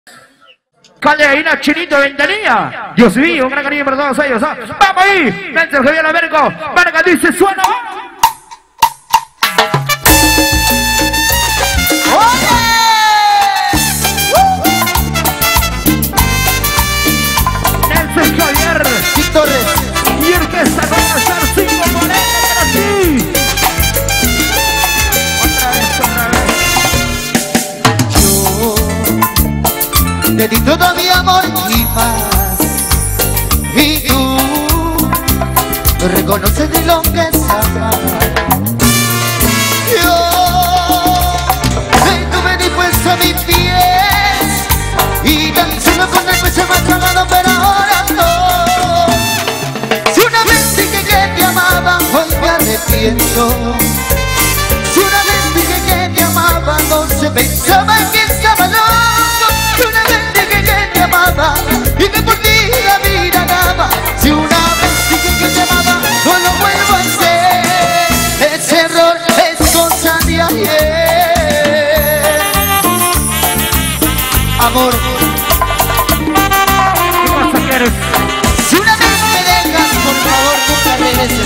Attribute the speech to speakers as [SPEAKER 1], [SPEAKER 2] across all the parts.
[SPEAKER 1] Caldeína, Chinito, Ventanilla. Dios mío, un gran cariño para todos ellos. ¿Ah? ¡Vamos ahí! Nelson Javier Alberco. Marca dice, suena. Nelson Javier.
[SPEAKER 2] Torres.
[SPEAKER 1] Y orquesta con Azar 5 Moreno para ti. Otra vez.
[SPEAKER 2] Yo te di todo mi amor y paz, y tú no reconoces ni lo que es amar. Yo estuve dispuesto a mis pies y tan solo con el pecho me ha tragado, pero ahora no. Si una vez dije que te amaba, hoy me arrepiento. Si una vez dije que te amaba, no se pensaba que estaba loco. Si una vez dije que te amaba y que por ti la vida daba. Si una vez dije que te amaba, no lo vuelvo a hacer. Ese error es cosa de ayer. Amor,
[SPEAKER 1] ¿Qué pasa, que eres?
[SPEAKER 2] si una vez me dejas, por favor, nunca regreses.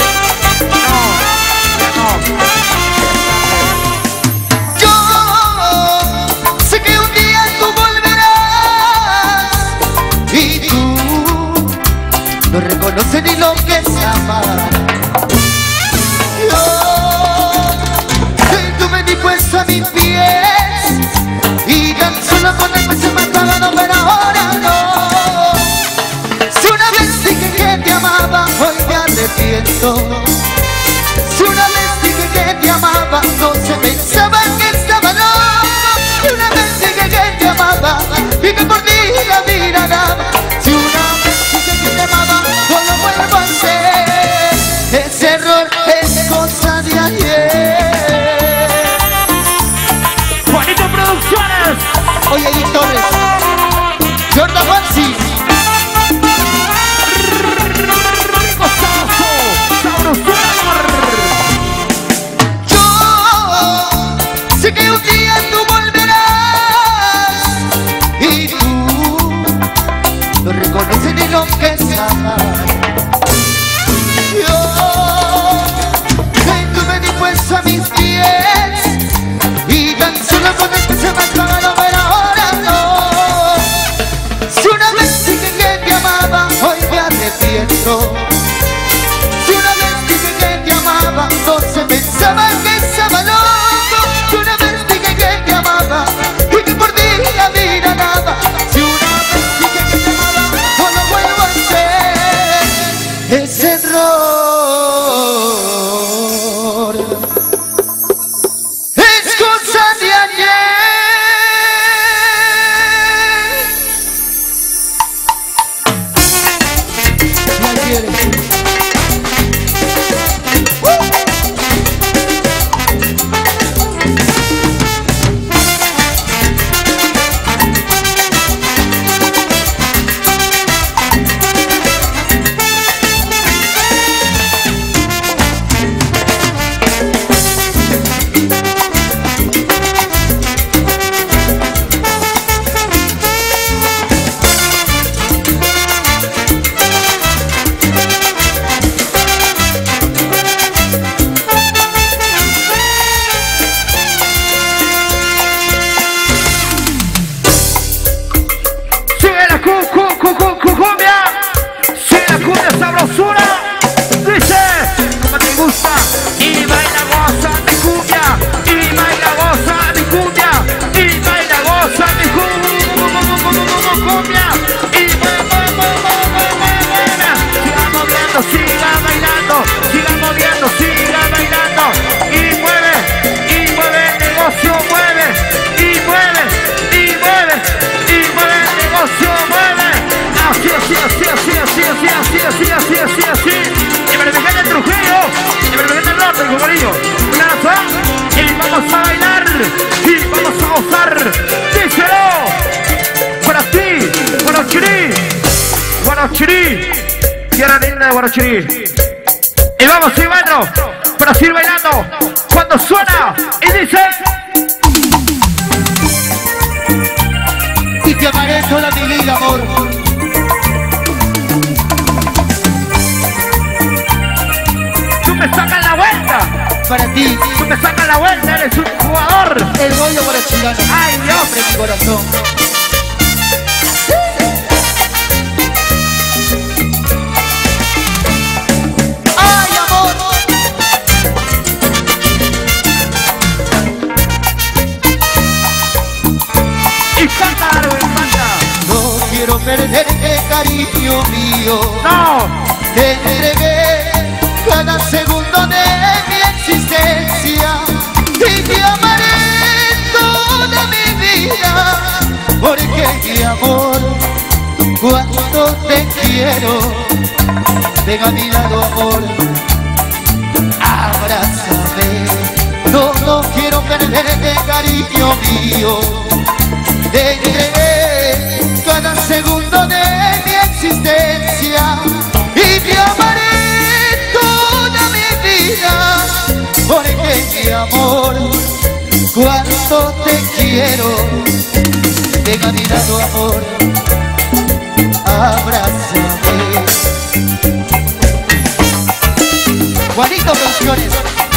[SPEAKER 2] Yo sé que un día tú volverás y tú no reconoces ni lo que es amar. Yo estuve dispuesto a mis pies y tan solo con el pecho me ha tragado, pero ahora no. Si una vez dije que te amaba, hoy me arrepiento. Si una vez dije que te amaba, no se pensaba que estaba loco. Si una vez dije que te amaba y que por ti la vida daba. Si una vez dije que te amaba, no lo vuelvo a hacer. Ese error es cosa de ayer.
[SPEAKER 1] Juanito Producciones.
[SPEAKER 2] Oye, Edith Torres, Jordan Fancy.
[SPEAKER 1] Rico Sazo. Sabrosura.
[SPEAKER 2] Yo sé que un día tú volverás y tú no reconoces ni lo que es amar. Yo estuve dispuesto a mis pies y tan solo con el pecho me ha tragado, pero ahora no. Si una vez dije que te amaba, hoy me arrepiento. Si una vez dije que te amaba, no se pensaba que estaba loco. Si una vez dije que te amaba y que por ti la vida daba. Si una vez dije que te amaba, no lo vuelvo a hacer. Ese error es cosa de ayer. No quieres.
[SPEAKER 1] Sigue la cumbia. Sigue la cumbia sabrosura. Dice, como te gusta. Y baila, goza mi cumbia. Y baila, goza mi cumbia. Y baila, goza mi cumbia. Y siga moviendo, siga bailando. Siga moviendo, siga bailando. Y mueve el negocio, mueve. Y mueve, y mueve, y mueve el negocio, mueve. Así, así, así, así, así, así, así, así, así, así, así. Y me dejé el Trujillo, y me dejé el norte, hijo cariño. Y vamos a bailar, y vamos a gozar. Díselo, para ti, Guarachirí, Guarachirí, tierra linda de Guarachirí. Y vamos, sí, bueno, para seguir bailando. Cuando suena, y dice...
[SPEAKER 2] Te amaré toda mi vida, amor.
[SPEAKER 1] Tú me sacas la vuelta.
[SPEAKER 2] Para ti,
[SPEAKER 1] Tú me sacas la vuelta, eres un jugador.
[SPEAKER 2] el rollo para el chileno.
[SPEAKER 1] Ay, Dios.
[SPEAKER 2] Siempre mi corazón. Ay, amor.
[SPEAKER 1] Y canta, Darwin, canta.
[SPEAKER 2] No quiero perderte, cariño mío.
[SPEAKER 1] No.
[SPEAKER 2] Te entregué cada segundo de mi existencia y te amaré toda mi vida, porque mi amor, cuánto te quiero. Ven a mi lado, amor, abrázame. No quiero perderte, cariño mío. Te entregué cada segundo de mi existencia y te amaré toda mi vida, porque mi amor, cuánto te quiero. Ven a mi lado, amor, abrázame. Juanito Producciones.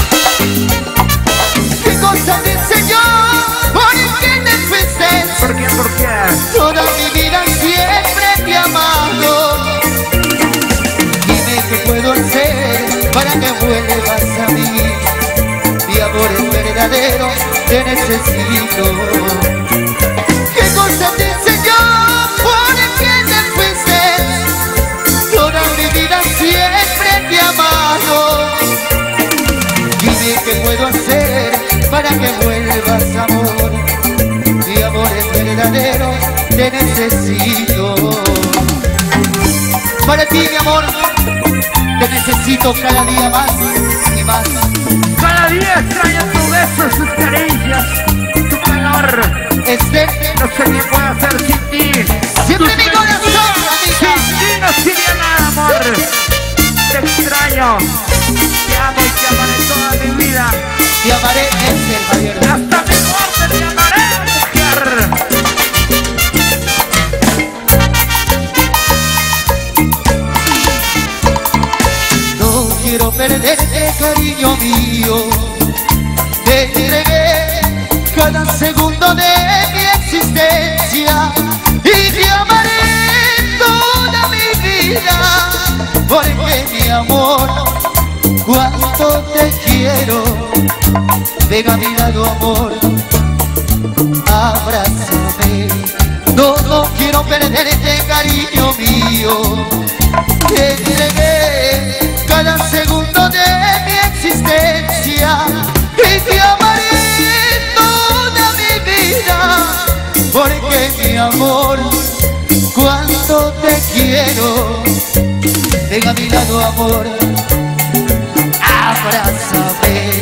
[SPEAKER 2] ¿Qué cosa te enseñó? ¿Por qué te fuiste?
[SPEAKER 1] ¿Por qué? ¿Por qué?
[SPEAKER 2] Toda mi vida siempre te he amado. Dime qué puedo hacer para que vuelvas a mí. Mi amor es verdadero, te necesito. ¿Qué cosa te enseñó? ¿Por qué te fuiste? Toda mi vida siempre te he amado. Dime qué puedo hacer para que vuelvas, amor. Mi amor es verdadero, te necesito. Para ti, mi amor, te necesito cada día más y más.
[SPEAKER 1] Cada día extraño tu beso, sus caricias, tu calor.
[SPEAKER 2] No
[SPEAKER 1] No sé qué puedo hacer sin ti.
[SPEAKER 2] siempre mi corazón,
[SPEAKER 1] Sin
[SPEAKER 2] amiga.
[SPEAKER 1] ti no sería nada, amor. Te extraño. Te amo y te amaré toda mi vida.
[SPEAKER 2] Te amaré, es el mayor.
[SPEAKER 1] Hasta mi muerte te amaré, mujer.
[SPEAKER 2] No quiero perderte, cariño mío. Te entregué cada segundo de mi existencia y te amaré toda mi vida, porque mi amor, cuánto te quiero. Ven a mi lado, amor, abrázame. No quiero perderte, cariño mío. Te entregué cada segundo de mi existencia y te amaré toda mi vida, porque mi amor, cuánto te quiero. Ven a mi lado, amor, abrázame.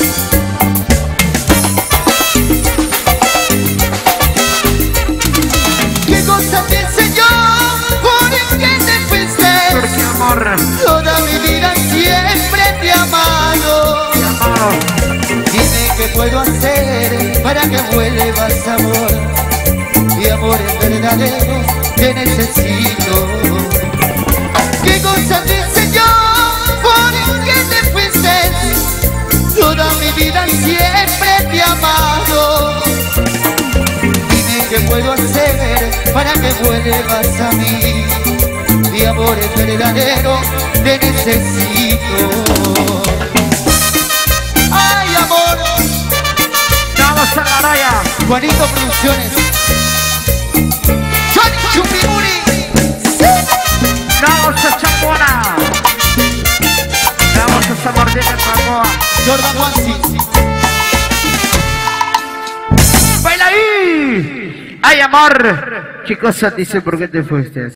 [SPEAKER 2] ¿Qué cosa te enseñó? ¿Por qué te fuiste?
[SPEAKER 1] Porque, amor,
[SPEAKER 2] Toda mi vida siempre te he amado.
[SPEAKER 1] te amo.
[SPEAKER 2] Dime qué puedo hacer para que vuelvas, amor. Mi amor es verdadero, te necesito. ¿Qué cosa te enseñó? ¿Por qué te fuiste? Toda mi vida siempre te he amado. Dime qué puedo hacer para que vuelvas a mí. Mi amor es verdadero, te necesito. Ay, amor.
[SPEAKER 1] Vamos a la raya.
[SPEAKER 2] Juanito Producciones. Johnny Chupimuri.
[SPEAKER 1] Vamos a Champona. Vamos a San Martín de Pacoa.
[SPEAKER 2] Jordan Wansi.
[SPEAKER 1] ¡Baila ahí! ¡Ay, amor! ¿Qué cosa dice por qué te fuiste?